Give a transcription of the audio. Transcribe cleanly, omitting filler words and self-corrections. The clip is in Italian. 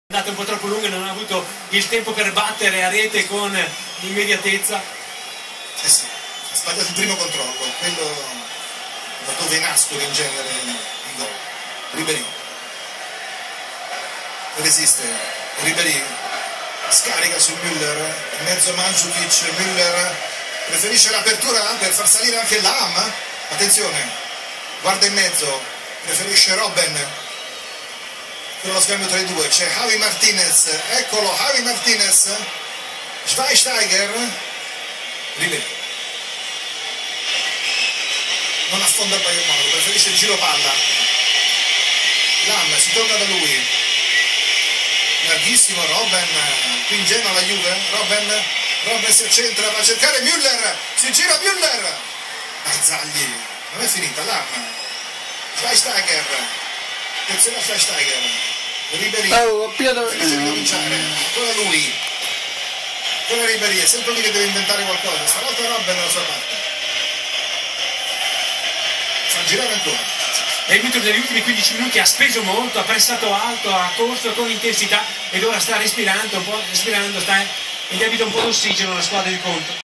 andate un po' troppo lunghe, non ha avuto il tempo per battere a rete con immediatezza. Eh sì, ha sbagliato il primo controllo, quello da dove nascono in genere i gol. Ribéry resiste, Ribéry scarica su Müller, in mezzo Mandzukic, Müller preferisce l'apertura per far salire anche Lahm, attenzione, guarda in mezzo, preferisce Robben. Per lo scambio tra i due c'è Javi Martinez, eccolo Javi Martinez, Schweinsteiger, Ribéry non affonda il Bayern Monaco, preferisce il giro palla, Lahm, si torna da lui, larghissimo Robben, qui in Genoa la Juve, Robben si accentra, va a cercare Müller, si gira Müller, Barzagli, non è finita, Lahm, Schweinsteiger, attenzione a Schweinsteiger, Ribéry, finisce di cominciare, ancora lui, ancora Ribéry, è sempre lui che deve inventare qualcosa, stavolta Robben dalla sua parte, fa girare ancora. L'arbitro negli ultimi 15 minuti ha speso molto, ha pressato alto, ha corso con intensità ed ora sta respirando un po', sta indebita un po' d'ossigeno alla squadra di Conte.